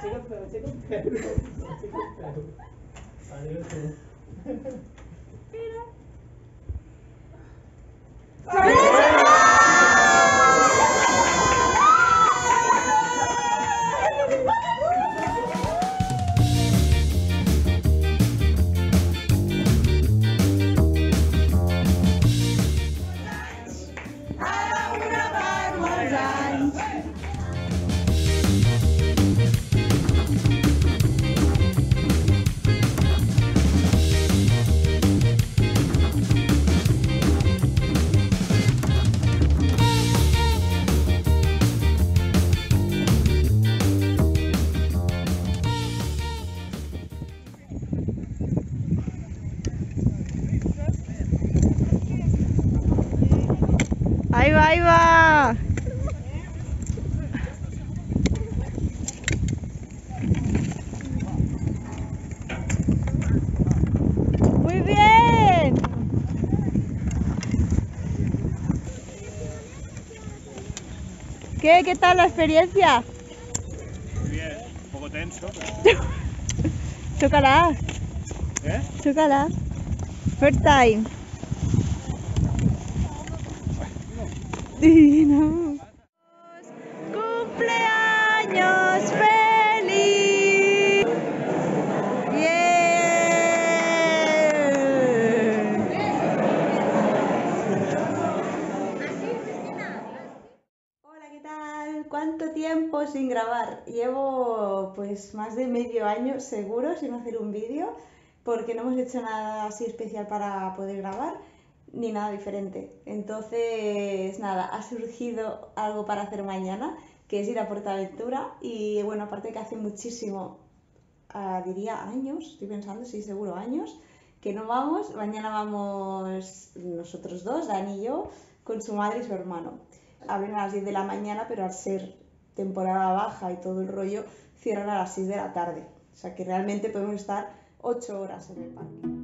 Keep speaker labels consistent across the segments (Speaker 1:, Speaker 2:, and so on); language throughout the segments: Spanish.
Speaker 1: Ahí va, ahí va. Muy bien. ¿Qué tal la experiencia?
Speaker 2: Muy bien, un poco tenso.
Speaker 1: Chócala.
Speaker 2: ¿Eh?
Speaker 1: Chócala. First time. Divino. ¡Cumpleaños feliz! Hola, ¿qué tal? ¿Cuánto tiempo sin grabar? Llevo pues más de medio año seguro sin hacer un vídeo porque no hemos hecho nada así especial para poder grabar ni nada diferente. Entonces, nada, ha surgido algo para hacer mañana, que es ir a Portaventura. Y bueno, aparte que hace muchísimo, diría años, estoy pensando, sí, seguro años, que no vamos. Mañana vamos nosotros dos, Dani y yo, con su madre y su hermano. Abren a las 10 de la mañana, pero al ser temporada baja y todo el rollo, cierran a las 6 de la tarde. O sea que realmente podemos estar 8 horas en el parque.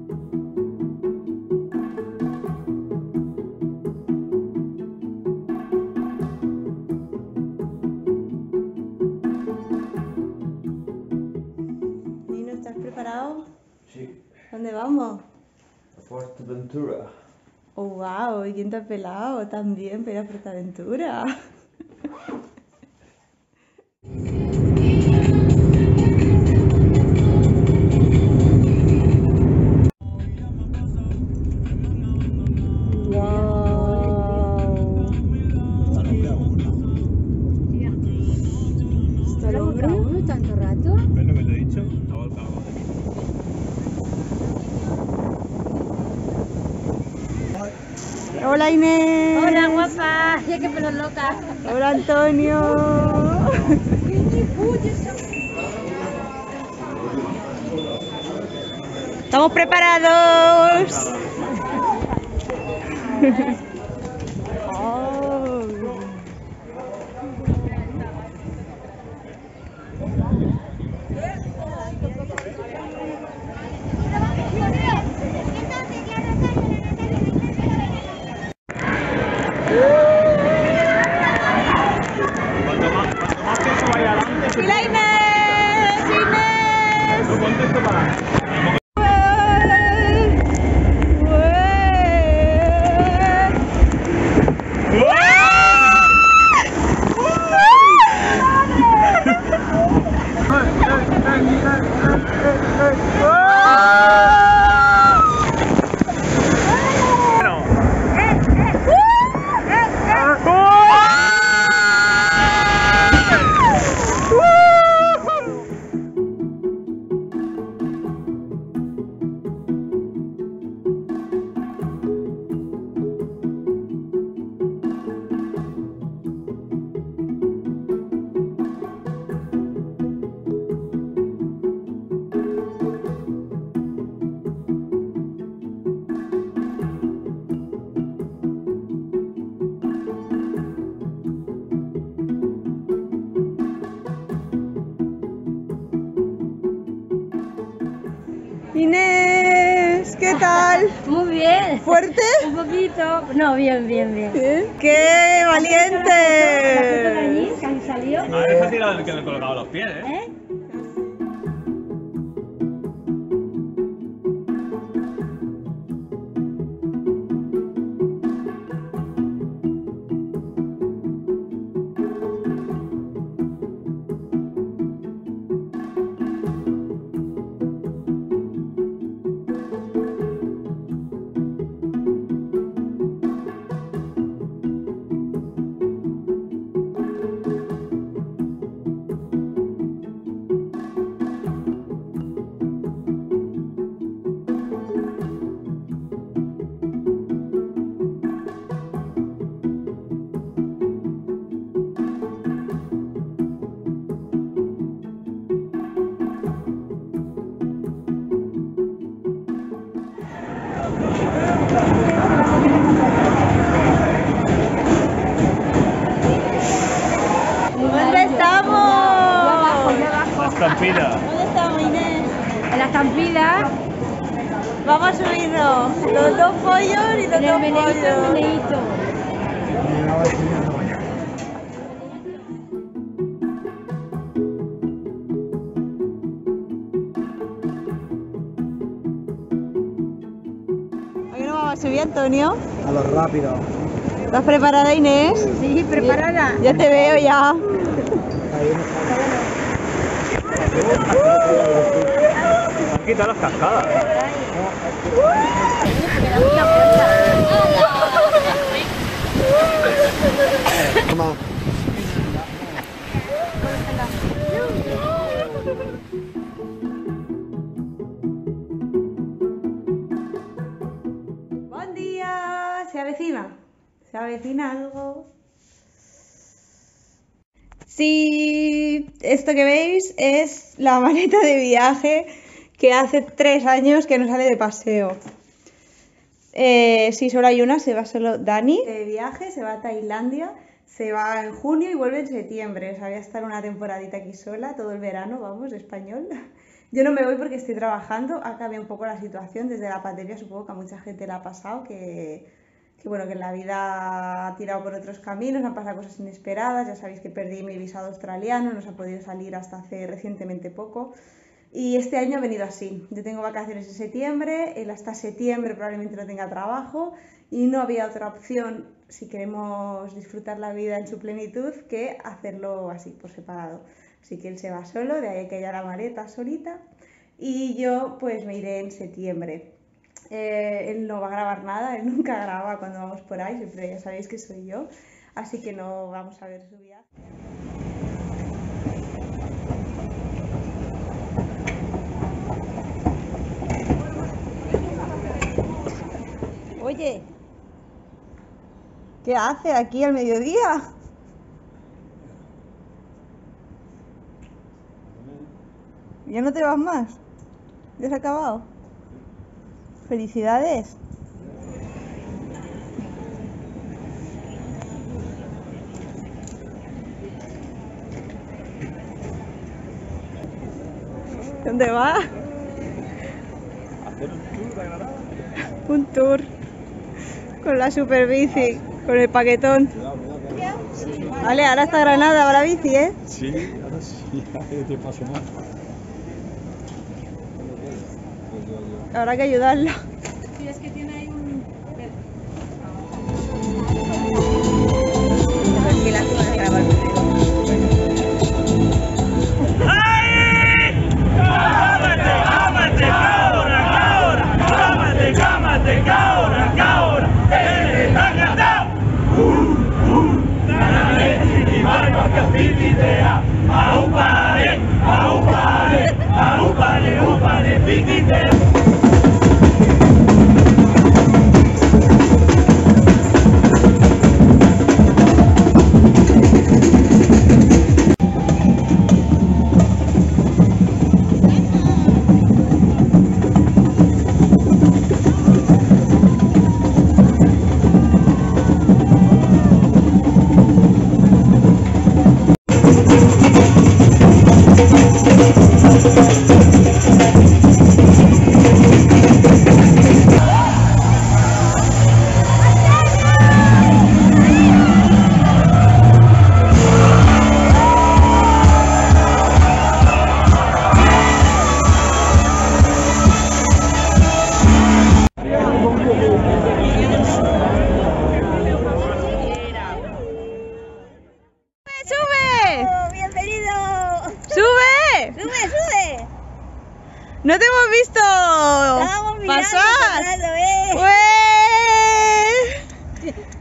Speaker 1: ¿Estás preparado?
Speaker 3: Sí.
Speaker 1: ¿Dónde vamos?
Speaker 3: A Portaventura.
Speaker 1: Oh, wow, ¿y quién te ha pelado? También para Portaventura.
Speaker 4: ¿Tanto rato?
Speaker 2: ¿Ves lo que te he dicho? Ha volcado.
Speaker 1: Hola Inés.
Speaker 4: Hola guapa, ya que pelo loca.
Speaker 1: Hola Antonio. ¿Estamos preparados?
Speaker 2: Cuanto más peso vaya adelante,
Speaker 1: ¡Y la Inés! ¡Inés!
Speaker 2: no contesto para adelante.
Speaker 1: tal?
Speaker 4: Muy bien.
Speaker 1: ¿Fuerte?
Speaker 4: Un poquito. No, bien, bien, bien.
Speaker 1: ¡Qué
Speaker 4: ¿La foto de
Speaker 1: valiente!
Speaker 4: allí, que han salido?
Speaker 2: A ver, se ha tirado el que le colgaba los pies, ¿eh?
Speaker 4: ¿Eh?
Speaker 1: ¿Dónde estamos?
Speaker 2: La estampida.
Speaker 1: ¿Dónde estamos, Inés?
Speaker 4: En la estampida,
Speaker 1: Vamos a subirnos los dos pollos y los
Speaker 4: en el
Speaker 1: dos
Speaker 4: meneíto, el
Speaker 1: pollos.
Speaker 4: meneíto.
Speaker 1: ¿A qué no vamos a subir, Antonio?
Speaker 3: A lo rápido.
Speaker 1: ¿Estás preparada, Inés?
Speaker 4: Sí, preparada.
Speaker 1: Ya te veo ya.
Speaker 2: Han quitado las cascadas.
Speaker 3: Toma.
Speaker 1: Buen día. ¿Se avecina algo? Sí, esto que veis es la maleta de viaje que hace 3 años que no sale de paseo. Sí, solo hay una, se va solo Dani. De viaje, se va a Tailandia, se va en junio y vuelve en septiembre. O sea, voy a estar una temporadita aquí sola, todo el verano, vamos, español. Yo no me voy porque estoy trabajando, ha cambiado un poco la situación desde la pandemia, supongo que a mucha gente le ha pasado que bueno, que la vida ha tirado por otros caminos, han pasado cosas inesperadas, ya sabéis que perdí mi visado australiano, no se ha podido salir hasta hace recientemente poco. Y este año ha venido así. Yo tengo vacaciones en septiembre, él hasta septiembre probablemente no tenga trabajo y no había otra opción si queremos disfrutar la vida en su plenitud que hacerlo así, por separado. Así que él se va solo, de ahí que haya la maleta solita y yo pues me iré en septiembre. Él no va a grabar nada, él nunca graba cuando vamos por ahí, siempre ya sabéis que soy yo, así que no vamos a ver su viaje. Oye, ¿qué hace aquí al mediodía? ¿Ya no te vas más? ¿Ya has acabado? ¡Felicidades! ¿Dónde vas?
Speaker 2: ¿Hacer un tour de Granada?
Speaker 1: Un tour con la super bici, con el paquetón. Vale, ahora está Granada, va la bici, ¿eh?
Speaker 2: Sí, ahora sí, te paso más.
Speaker 1: Habrá que ayudarlo.
Speaker 4: Sí, es que tiene ahí un...
Speaker 1: Tranquila, que van a grabar primero.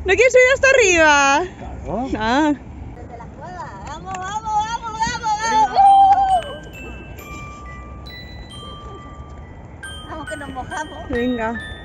Speaker 1: ¿No quieres subir hasta arriba?
Speaker 3: Claro.
Speaker 1: Ah.
Speaker 5: Desde la cueva. Vamos, vamos, vamos, vamos, vamos. Vamos que nos mojamos.
Speaker 1: Venga.